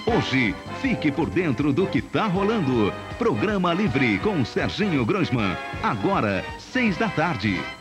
Hoje, fique por dentro do que tá rolando. Programa Livre com Serginho Groisman. Agora, 6 da tarde.